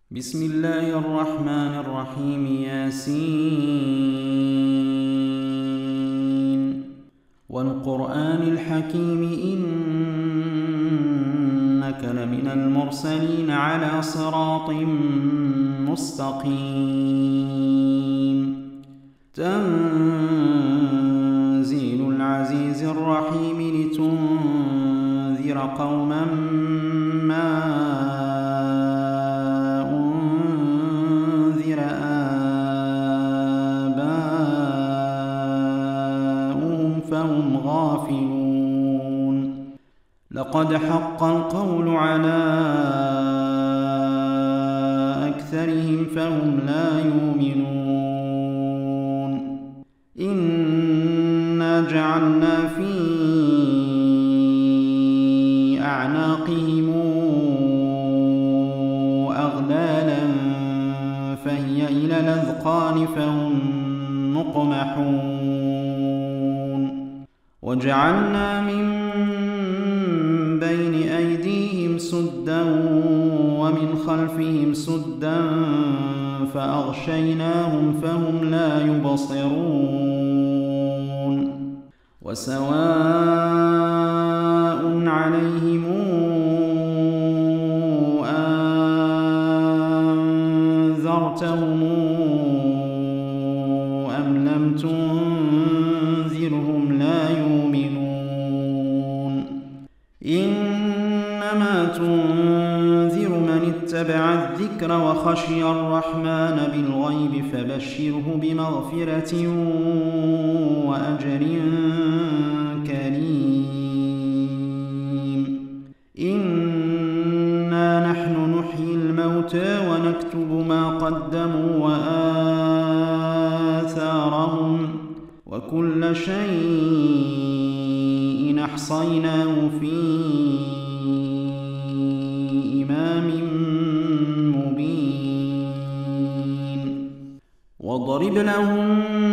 بسم الله الرحمن الرحيم. ياسين والقرآن الحكيم إنك لمن المرسلين على صراط مستقيم. تنزيل العزيز الرحيم لتنذر قوما ما أنذر آباؤهم فهم غافلون. لقد حق القول على أكثرهم فهم لا يؤمنون. إنا جعلنا في أعناقهم أغلالا فهي إلى الأذقان فهم مقمحون. وجعلنا من بين أيديهم سدا ومن خلفهم سدا فأغشيناهم فهم لا يبصرون. وسواء عليهم أنذرتهم أم لم تنذرهم لا يؤمنون. إنما تنذر من اتبع الذكر وخشي الرحمن بالغيب فبشره بمغفرة وأجر كريم. إنا نحن نحيي الموتى ونكتب ما قدموا وآثارهم وكل شيء أحصيناه في إمام مبين. واضرب لهم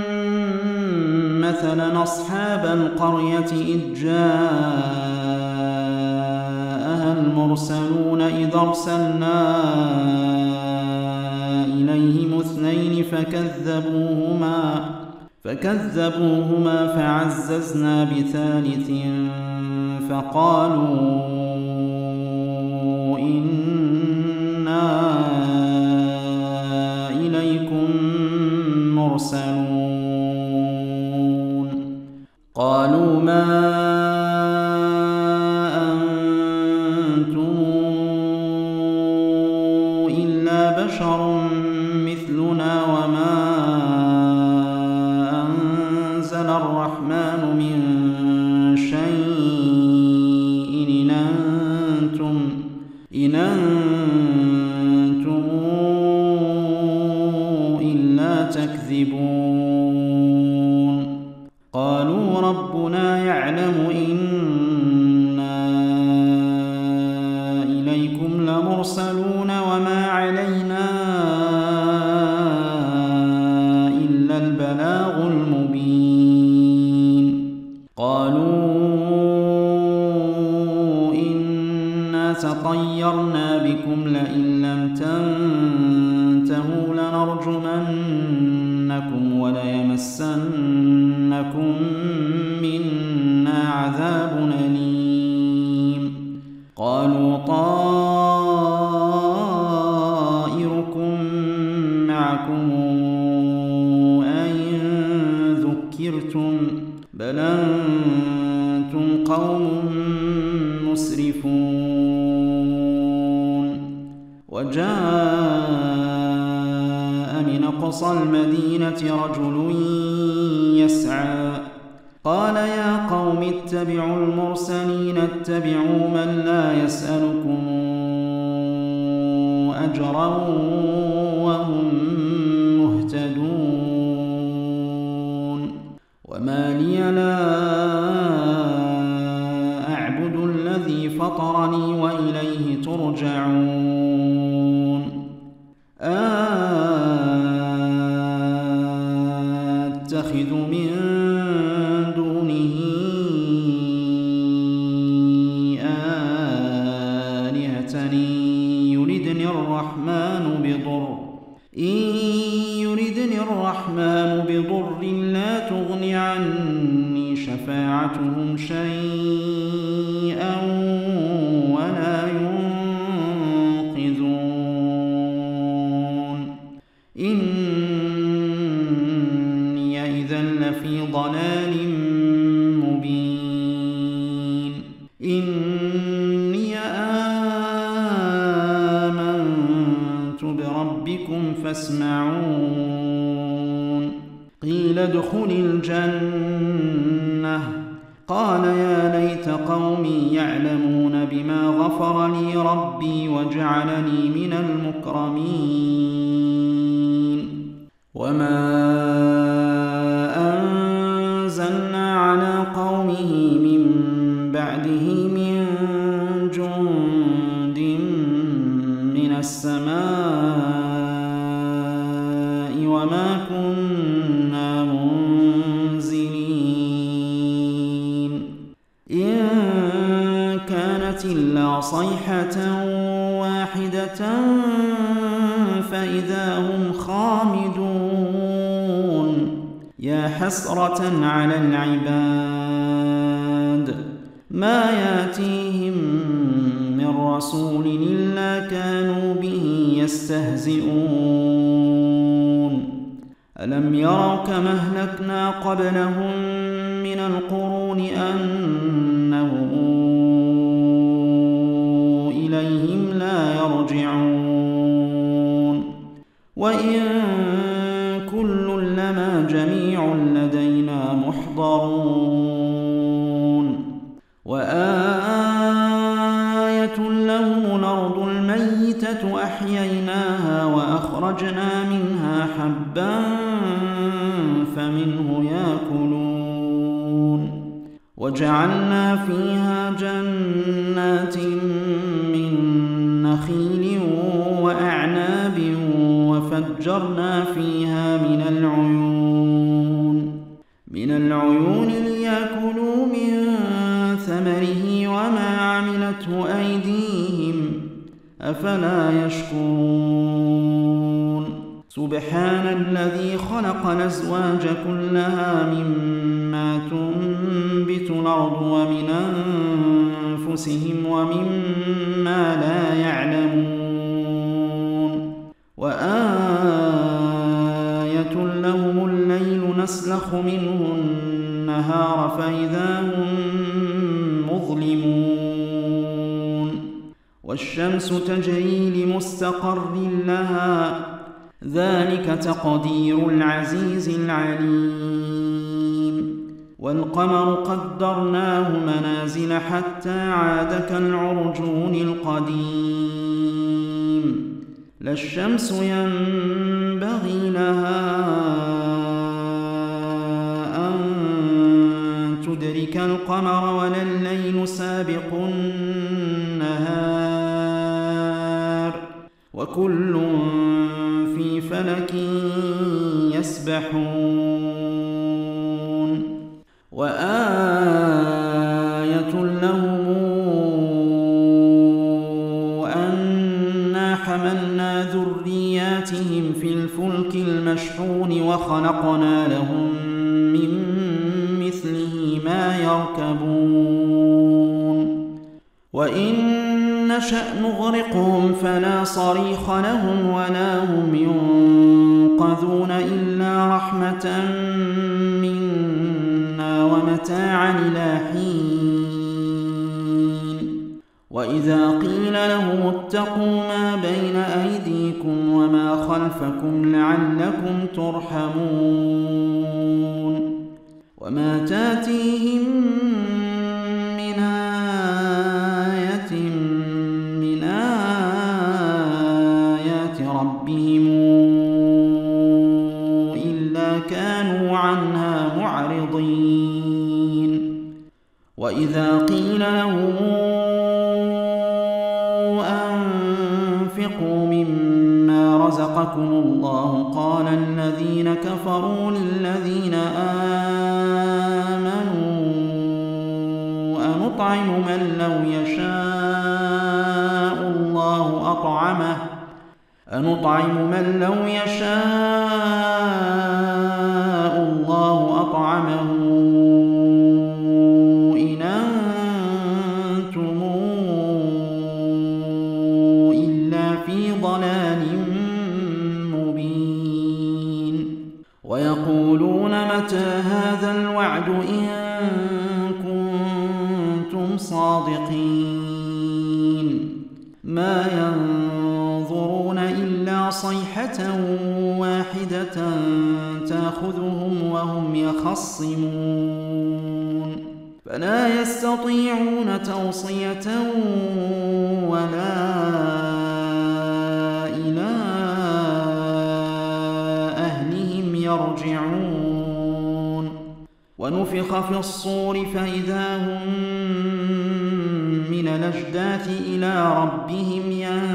مثلا أصحاب القرية إذ جاءها المرسلون إذ أرسلنا إليهم اثنين فكذبوهما فعززنا بثالث فقالوا إنا إليكم مرسلون. قالوا ما أنتم إلا بشر مثلنا وما أنزل الرحمن من شيء إن أنتم إلا تكذبون. قالوا ربنا يعلم إنا إليكم لمرسلون وما علينا إلا البلاغ المبين. قالوا إنا تطيرنا بكم لئن لم تنتهوا لنرجمنكم وليمسنكم منا عذاب أليم. قالوا طائركم معكم أئن ذكرتم بل أنتم قوم مسرفون. وجاء من أقصى المدينة رجل يسعى قال يا قوم اتبعوا المرسلين اتبعوا من لا يسألكم أجرا وهم مهتدون. وما لي لا أعبد الذي فطرني وإليه ترجعون. أتخذ من دونه آلهة يردني الرحمن بضر لا تغن عني شفاعتهم شيئا ولا ينقذون إني إذا لفي ضلال مبين إني آمنت بربكم فاسمعون قيل ادخل الجنة قال يا ليت قومي يعلمون بما غفر لي ربي وجعلني من المكرمين وما أنزلنا على قومه من بعده من جند من السماء وما كنا منزلين إن كانت إلا صيحة واحدة فإذا هم خامدون يا حسرة على العباد ما ياتيهم من رسول إلا كانوا به يستهزئون ألم يروا كما أهلكنا قبلهم من القرون أنهم إليهم لا يرجعون وإن كل لما جميع لدينا محضرون وآية لهم الأرض الميتة أحييناها وأخرجنا منها حبا فمنه يأكلون وجعلنا فيها جنات من نخيل وأعناب وفجرنا فيها من العيون ليأكلوا من ثمره وما عملته أيديهم أفلا يشكرون سبحان الذي خلق الأزواج كلها مما تنبت الأرض ومن أنفسهم ومما لا يعلمون وآية لهم الليل نسلخ منه النهار فإذا هم مظلمون والشمس تجري لمستقر لها ذلك تقدير العزيز العليم والقمر قدرناه منازل حتى عاد كالعرجون القديم لا الشمس ينبغي لها أن تدرك القمر ولا الليل سابق النهار وكل في فلك يسبحون وآية لهم أنا حملنا ذرياتهم في الفلك المشحون وخلقنا لهم من مثله ما يركبون وإن نشأ نغرقهم فلا صريخ لهم ولا هم ينقذون إلا رحمة منا ومتاعا إلى حين وإذا قيل لهم اتقوا ما بين أيديكم وما خلفكم لعلكم ترحمون وما تاتيهم من آية من آيات ربهم إلا كانوا عنها معرضين وإذا قيل لهم أنفقوا مما رزقكم الله قال الذين كفروا للذين آمنوا أنطعم من لو يشاء الله أطعمه أنطعم من لو يشاء الله أطعمه إن أنتم إلا في ضلال مبين. ويقولون متى هذا الوعد إن كنتم صادقين. ما ينظرون إلا صيحة واحدة تأخذهم وهم يخصمون فلا يستطيعون توصية ولا إلى أهلهم يرجعون. ونفخ في الصور فإذا هم من الأجداث إلى ربهم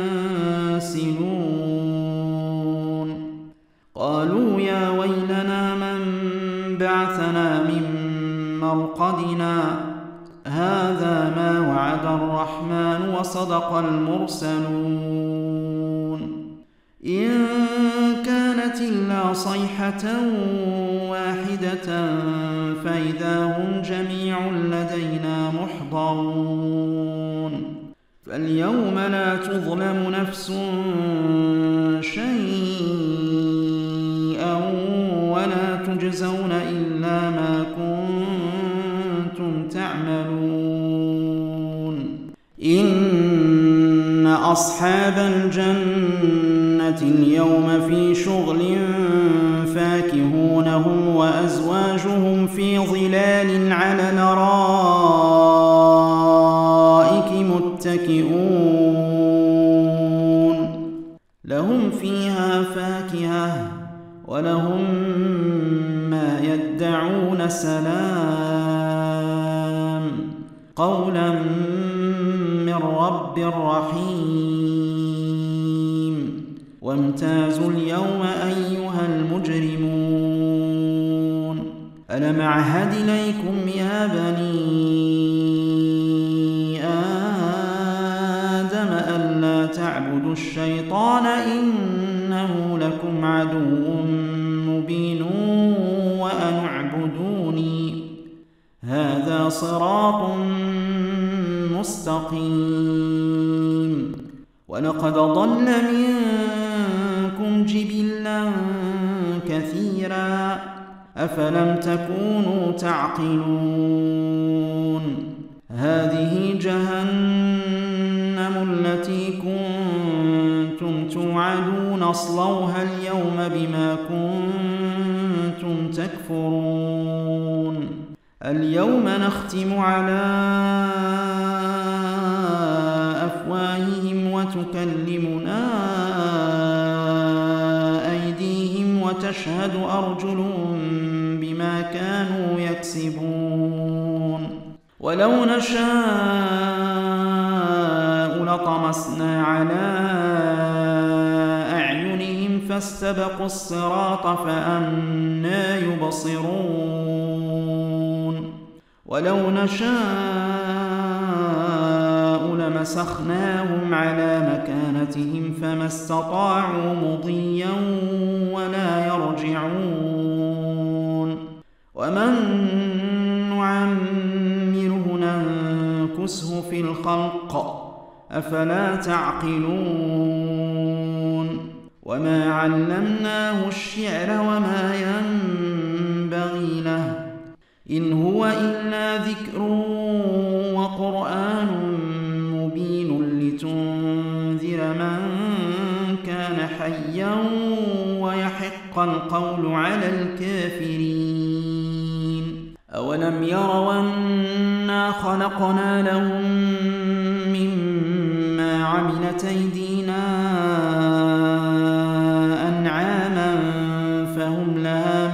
ينسلون. قالوا يا ويلنا من بعثنا من مرقدنا هذا ما وعد الرحمن وصدق المرسلون. إن كانت إلا صيحة واحدة فإذا هم جميع لدينا محضرون. فاليوم لا تظلم نفس شيئا ولا تجزون إلا ما كنتم تعملون. إن أصحاب الجنة اليوم في شغل فاكهون هم وأزواجهم في ظلال على الأرائك متكئون. لهم فيها فاكهة ولهم ما يدعون سلام قولا من رب رحيم. وامتازوا اليوم أيها المجرمون ألم أعهد إليكم يا بني آدم ألا تعبدوا الشيطان إنه لكم عدو مبين وأن اعبدوني هذا صراط مستقيم. ولقد ضل منكم جبلا كثيرا أفلم تكونوا تعقلون. هذه جهنم التي كنتم توعدون اصلوها اليوم بما كنتم تكفرون. اليوم نختم على أفواههم وتكلمنا أيديهم وتشهد أرجلهم بما كانوا يكسبون. ولو نشاء لطمسنا على أعينهم فاستبقوا الصراط فأنى يبصرون. ولو نشاء لمسخناهم على مكانتهم فما استطاعوا مضيا ولا يرجعون. ومن نعمره ننكسه في الخلق أفلا تعقلون. وما علمناه الشعر وما ينبغي له إن هو إلا ذكر وقرآن مبين لتنذر من كان حيا ويحق القول على الكافرين. أولم يروا أنا خلقنا لهم مما عملت أيدينا أنعاما فهم لها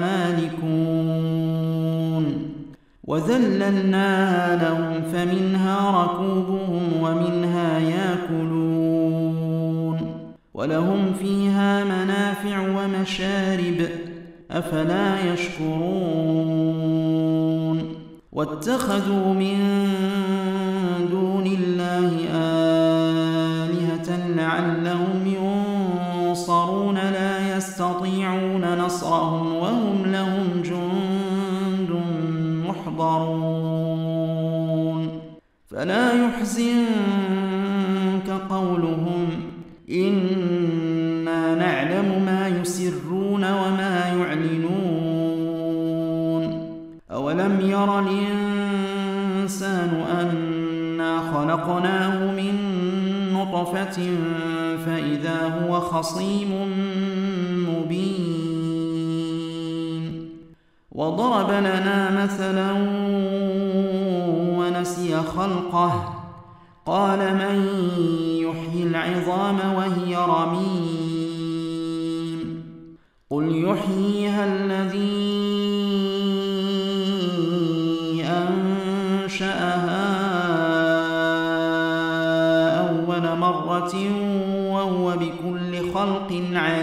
مالكون وذللناها لهم فمنها ركوبهم ومنها يأكلون ولهم فيها منافع ومشارب أفلا يشكرون. واتخذوا من دون الله آلهة لعلهم ينصرون لا يستطيعون نصرهم وهم لهم جند محضرون فلا يحزنك قولهم إنا نعلم ما يسرون وما يعلنون أولم ير الإنسان أنا خلقناه من نطفة فإذا هو خصيم مبين وضرب لنا مثلا ونسي خلقه قال من يحيي العظام وهي رميم قل يحييها الذي أنشأها أول مرة وهو بكل خلق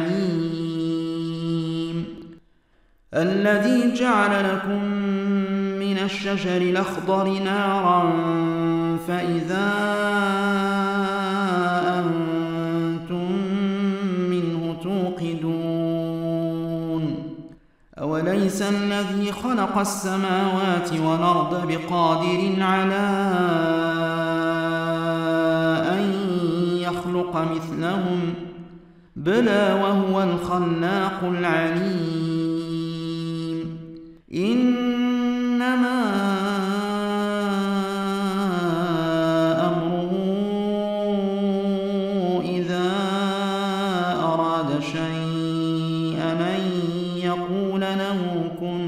عليم الذي جعل لكم من الشجر الأخضر نارا فإذا أنتم منه توقدون أوليس الذي خلق السماوات والأرض بقادر على أن يخلق مثلهم بلى وهو الخلاق العليم إنما أمره إذا أراد شيئا أن يقول له كن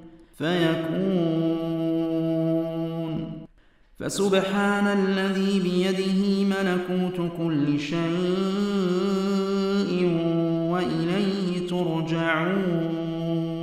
فيكون فسبحان الذي بيده ملكوت كل شيء وإليه ترجعون